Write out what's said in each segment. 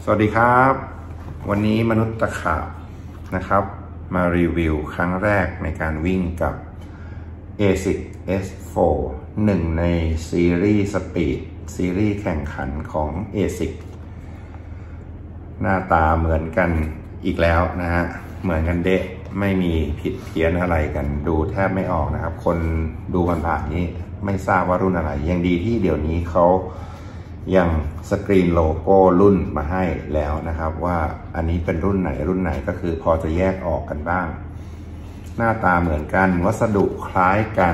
สวัสดีครับวันนี้มนุษย์ตะขาบนะครับมารีวิวครั้งแรกในการวิ่งกับ ASICS S4 หนึ่งในซีรีส์สปีดซีรีส์แข่งขันของ ASICS หน้าตาเหมือนกันอีกแล้วนะฮะเหมือนกันเดะไม่มีผิดเพี้ยนอะไรกันดูแทบไม่ออกนะครับคนดูผ่านๆนี้ไม่ทราบว่ารุ่นอะไรยังดีที่เดี๋ยวนี้เขายังสกรีนโลโก้รุ่นมาให้แล้วนะครับว่าอันนี้เป็นรุ่นไหนก็คือพอจะแยกออกกันบ้างหน้าตาเหมือนกันวัสดุคล้ายกัน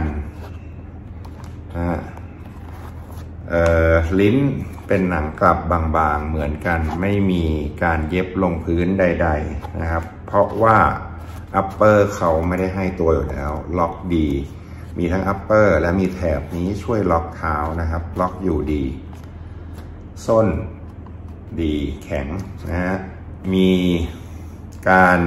ลิ้นเป็นหนังกลับบางๆเหมือนกันไม่มีการเย็บลงพื้นใดๆนะครับเพราะว่าอัปเปอร์เขาไม่ได้ให้ตัวอยู่แล้วล็อกดีมีทั้งอัปเปอร์และมีแถบนี้ช่วยล็อกเท้านะครับล็อกอยู่ดีส้นดีแข็งนะฮะมีการ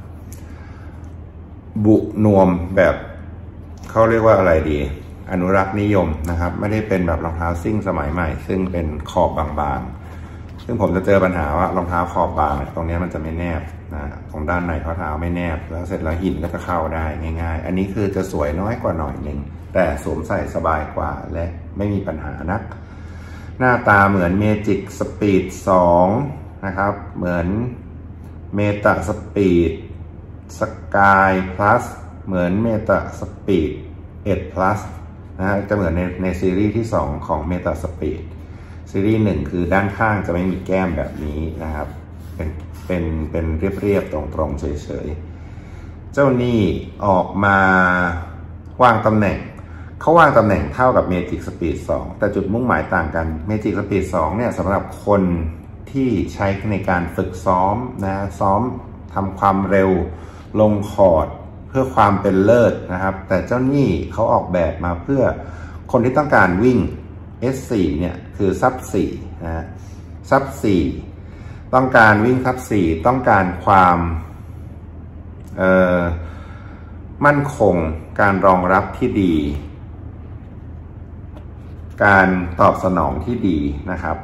บุนวมแบบเขาเรียกว่าอะไรดีอนุรักษ์นิยมนะครับไม่ได้เป็นแบบรองเท้าซิ่งสมัยใหม่ซึ่งเป็นขอบบางๆซึ่งผมจะเจอปัญหาว่ารองเท้าขอบบางตรงนี้มันจะไม่แนบนะตรงด้านในข้อเท้าไม่แนบแล้วเสร็จแล้วหินก็จะเข้าได้ง่ายๆอันนี้คือจะสวยน้อยกว่าหน่อยหนึ่งแต่สวมใส่สบายกว่าและไม่มีปัญหานักหน้าตาเหมือน Magic Speed 2 นะครับเหมือน Meta Speed Sky Plus เหมือน Meta Speed 8 Plus นะฮะจะเหมือนในซีรีส์ที่2ของ Meta Speed ซีรีส์1คือด้านข้างจะไม่มีแก้มแบบนี้นะครับเป็นเรียบๆตรงๆเฉยๆเจ้านี่ออกมาวางตำแหน่งเขาวางตำแหน่งเท่ากับ Magic Speed 2 แต่จุดมุ่งหมายต่างกัน Magic Speed 2 เนี่ยสำหรับคนที่ใช้ในการฝึกซ้อมนะซ้อมทำความเร็วลงคอร์ดเพื่อความเป็นเลิศนะครับแต่เจ้านี่เขาออกแบบมาเพื่อคนที่ต้องการวิ่ง S4 เนี่ยคือซับ4นะซับ4ต้องการวิ่งซับ4ต้องการความมั่นคงการรองรับที่ดีการตอบสนองที่ดีนะครับ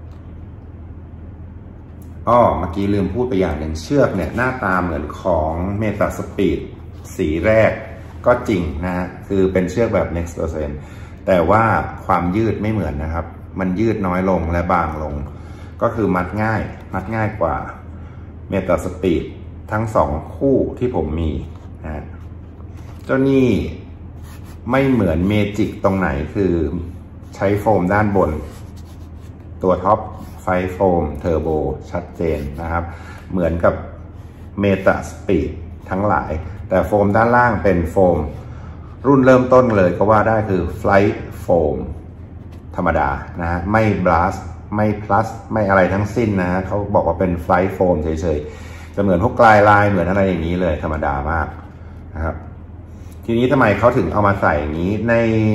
เมื่อกี้ลืมพูดไปอย่างหนึ่งเชือกเนี่ยหน้าตาเหมือนของ Meta Speed สีแรกก็จริงนะฮะคือเป็นเชือกแบบ Next Percent แต่ว่าความยืดไม่เหมือนนะครับมันยืดน้อยลงและบางลงก็คือมัดง่ายกว่า Meta Speed ทั้ง2คู่ที่ผมมีนะเจ้านี่ไม่เหมือนเมจิกตรงไหนคือใช้โฟมด้านบนตัวท็อปไฟโฟมเทอร์โบชัดเจนนะครับเหมือนกับเมตาสปีดทั้งหลายแต่โฟมด้านล่างเป็นโฟมรุ่นเริ่มต้นเลยก็ว่าได้คือไฟโฟมธรรมดานะฮะไม่บลัสไม่พลัสไม่อะไรทั้งสิ้นนะฮะเขาบอกว่าเป็นไฟโฟมเฉยๆจะเหมือนพวกกลายลายเหมือนอะไรอย่างนี้เลยธรรมดามากนะครับทีนี้ทำไมเขาถึงเอามาใส่อย่างนี้ใน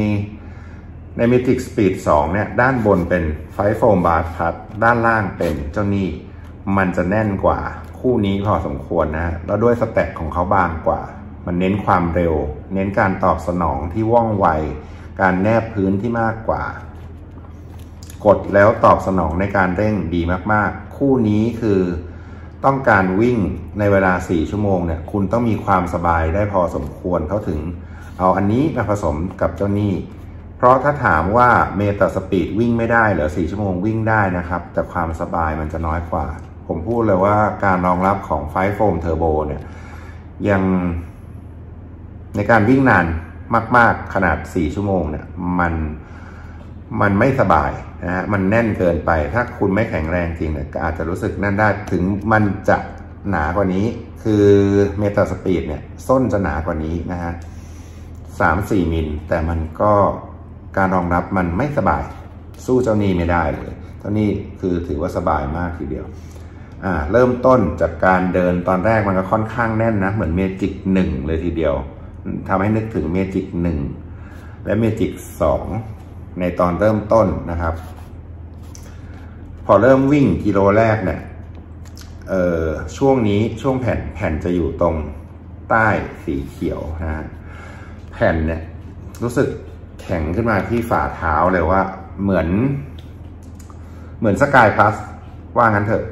Magic Speed 2 เนี่ยด้านบนเป็นไฟโฟมบาร์พัดด้านล่างเป็นเจ้านี่มันจะแน่นกว่าคู่นี้พอสมควรนะแล้วด้วยสเต็ปของเขาบางกว่ามันเน้นความเร็วเน้นการตอบสนองที่ว่องไวการแนบพื้นที่มากกว่ากดแล้วตอบสนองในการเร่งดีมากๆคู่นี้คือต้องการวิ่งในเวลา4 ชั่วโมงเนี่ยคุณต้องมีความสบายได้พอสมควรเขาถึงเอาอันนี้มาผสมกับเจ้านี่เพราะถ้าถามว่าเมตาสปีดวิ่งไม่ได้เหรอ4 ชั่วโมงวิ่งได้นะครับแต่ความสบายมันจะน้อยกว่าผมพูดเลยว่าการรองรับของไฟโฟมเทอร์โบเนี่ยยังในการวิ่งนานมากๆขนาด4 ชั่วโมงเนี่ยมันไม่สบายนะฮะมันแน่นเกินไปถ้าคุณไม่แข็งแรงจริงเนี่ยก็อาจจะรู้สึกแน่นได้ถึงมันจะหนากว่านี้คือเมตาสปีดเนี่ยส้นจะหนากว่านี้นะฮะ3-4 มิลแต่มันก็การรองรับมันไม่สบายสู้เจ้านี่ไม่ได้เลยเจ้านี่คือถือว่าสบายมากทีเดียวเริ่มต้นจากการเดินตอนแรกมันก็ค่อนข้างแน่นนะเหมือนเมจิก1เลยทีเดียวทำให้นึกถึงเมจิก1และเมจิก2ในตอนเริ่มต้นนะครับพอเริ่มวิ่งกิโลแรกเนี่ยช่วงนี้ช่วงแผ่นจะอยู่ตรงใต้สีเขียวนะฮะแผ่นเนี่ยรู้สึกแข็งขึ้นมาที่ฝ่าเท้าเลยว่าเหมือนสกายพลัสว่างั้นเถอะ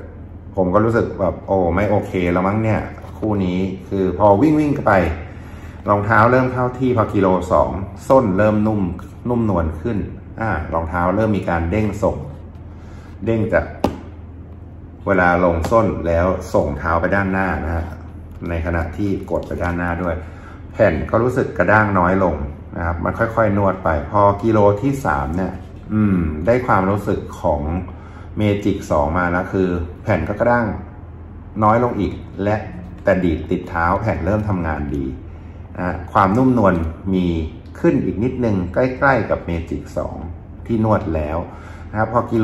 ผมก็รู้สึกแบบโอ้ไม่โอเคแล้วมั้งเนี่ยคู่นี้คือพอวิ่งไปรองเท้าเริ่มเข้าที่พอกิโล2ส้นเริ่มนุ่มนวลขึ้นรองเท้าเริ่มมีการเด้งส่งเด้งจากเวลาลงส้นแล้วส่งเท้าไปด้านหน้านะฮะในขณะที่กดไปด้านหน้าด้วยแผ่นก็รู้สึกกระด้างน้อยลงนะครับมันค่อยๆนวดไปพอกิโลที่3เนี่ยได้ความรู้สึกของเมจิก2มาแล้วคือแผ่นก็กระด้างน้อยลงอีกและแต่ดีดติดเท้าแผ่นเริ่มทำงานดีความนุ่มนวลมีขึ้นอีกนิดนึงใกล้ๆกับเมจิก2ที่นวดแล้วนะครับพอกิโล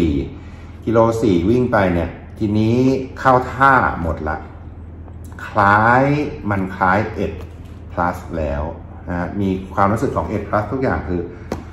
4วิ่งไปเนี่ยทีนี้เข้าท่าหมดละคล้ายเอ็ด plus แล้วนะมีความรู้สึกของเอ็ด plus ทุกอย่างคือ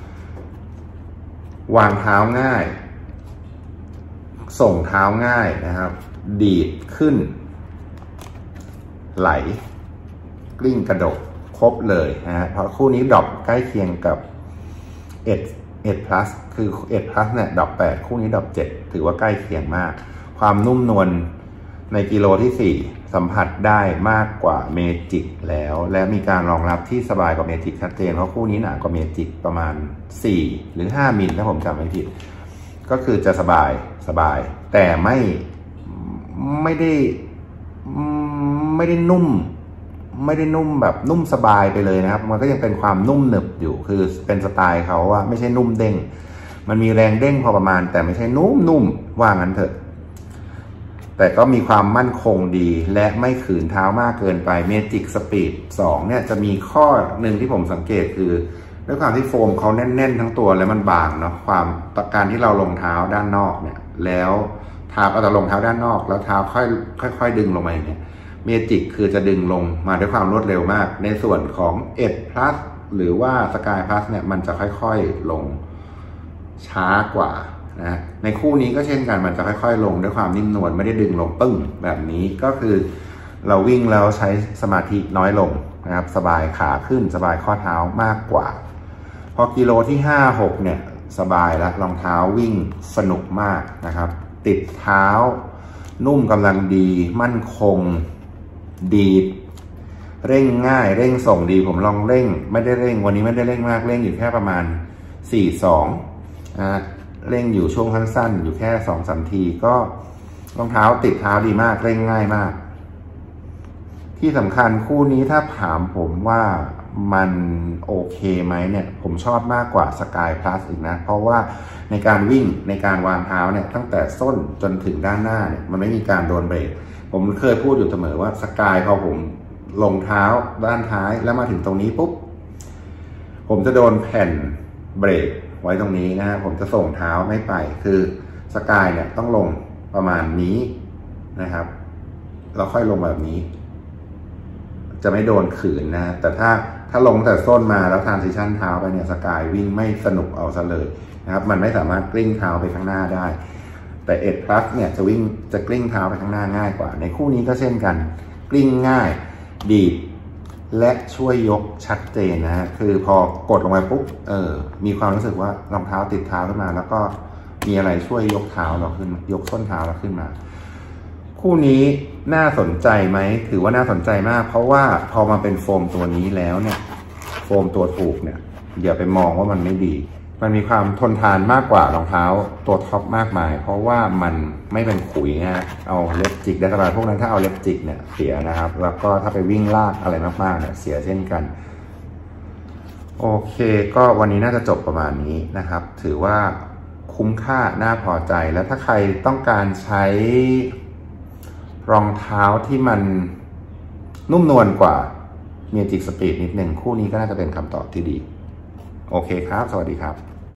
วางเท้าง่ายส่งเท้าง่ายนะครับดีดขึ้นไหลกลิ้งกระดกครบเลยนะฮะเพราะคู่นี้ดรอปใกล้เคียงกับเอ็ด plus คือเอ็ด plus เนี่ยดรอป8คู่นี้ดรอป7ถือว่าใกล้เคียงมากความนุ่มนวลในกิโลที่4สัมผัสได้มากกว่าเมจิกแล้วและมีการรองรับที่สบายกว่าเมจิกชัดเจนเพราะคู่นี้หนากว่าเมจิกประมาณ4หรือ5มิลถ้าผมจำไม่ผิดก็คือจะสบายแต่ไม่ได้นุ่มแบบนุ่มสบายไปเลยนะครับมันก็ยังเป็นความนุ่มหนึบอยู่คือเป็นสไตล์เขาว่าไม่ใช่นุ่มเด้งมันมีแรงเด้งพอประมาณแต่ไม่ใช่นุ่มว่างั้นเถอะแต่ก็มีความมั่นคงดีและไม่ขืนเท้ามากเกินไปเมจิกสปีด2เนี่ยจะมีข้อหนึ่งที่ผมสังเกตคือด้วยความที่โฟมเขาแน่นๆทั้งตัวแล้วมันบางเนาะความการที่เราลงเท้าด้านนอกเนี่ยแล้วเท้าเราจะลงเท้าด้านนอกแล้วเท้าค่อยดึงลงมาอย่างเงี้ยเมจิกคือจะดึงลงมาด้วยความรวดเร็วมากในส่วนของเอ็ด plus หรือว่าสกาย plus เนี่ยมันจะค่อยๆลงช้ากว่านะในคู่นี้ก็เช่นกันมันจะค่อยๆลงด้วยความนิ่มนวลไม่ได้ดึงลงปึ้งแบบนี้ก็คือเราวิ่งแล้วใช้สมาธิน้อยลงนะครับสบายขาขึ้นสบายข้อเท้ามากกว่าพอกิโลที่5-6เนี่ยสบายแล้วรองเท้าวิ่งสนุกมากนะครับติดเท้านุ่มกำลังดีมั่นคงดีดเร่งง่ายเร่งส่งดีผมลองเร่งไม่ได้เร่งวันนี้ไม่ได้เร่งมากเร่งอยู่แค่ประมาณ4-2เร่งอยู่ช่วงสั้นๆอยู่แค่ 2-3 ทีก็รองเท้าติดเท้าดีมากเร่งง่ายมากที่สำคัญคู่นี้ถ้าถามผมว่ามันโอเคไหมเนี่ยผมชอบมากกว่า Sky Plus อีกนะเพราะว่าในการวิ่งในการวางเท้าเนี่ยตั้งแต่ส้นจนถึงด้านหน้าเนี่ยมันไม่มีการโดนเบรกผมเคยพูดอยู่เสมอว่า Sky พอผมลงเท้าด้านท้ายแล้วมาถึงตรงนี้ปุ๊บผมจะโดนแผ่นเบรกไว้ตรงนี้นะฮะผมจะส่งเท้าไม่ไปคือสกายเนี่ยต้องลงประมาณนี้นะครับแล้วค่อยลงแบบนี้จะไม่โดนขืนนะแต่ถ้าลงแต่ส้นมาแล้วทรานซิชันเท้าไปเนี่ยสกายวิ่งไม่สนุกเอาซะเลยนะครับมันไม่สามารถกลิ้งเท้าไปข้างหน้าได้แต่เอ็ด plus เนี่ยจะกลิ้งเท้าไปข้างหน้าง่ายกว่าในคู่นี้ก็เช่นกันกลิ้งง่ายดีดและช่วยยกชัดเจนนะฮะคือพอกดลงไปปุ๊บมีความรู้สึกว่ารองเท้าติดเท้าขึ้นมาแล้วก็มีอะไรช่วยยกเท้าเราขึ้นยกส้นเท้าเราขึ้นมาคู่นี้น่าสนใจไหมถือว่าน่าสนใจมากเพราะว่าพอมาเป็นโฟมตัวนี้แล้วเนี่ยโฟมตัวถูกเนี่ยอย่าไปมองว่ามันไม่ดีมันมีความทนทานมากกว่ารองเท้าตัวท็อปมากมายเพราะว่ามันไม่เป็นขุยนะฮะเอาเล็บจิกได้สบายพวกนั้นถ้าเอาเล็บจิกเนี่ยเสียนะครับแล้วก็ถ้าไปวิ่งลากอะไรมากๆเนี่ยเสียเช่นกันโอเคก็วันนี้น่าจะจบประมาณนี้นะครับถือว่าคุ้มค่าน่าพอใจแล้วถ้าใครต้องการใช้รองเท้าที่มันนุ่มนวลกว่าเมจิกสปีดนิดหนึ่งคู่นี้ก็น่าจะเป็นคำตอบที่ดีโอเคครับสวัสดีครับ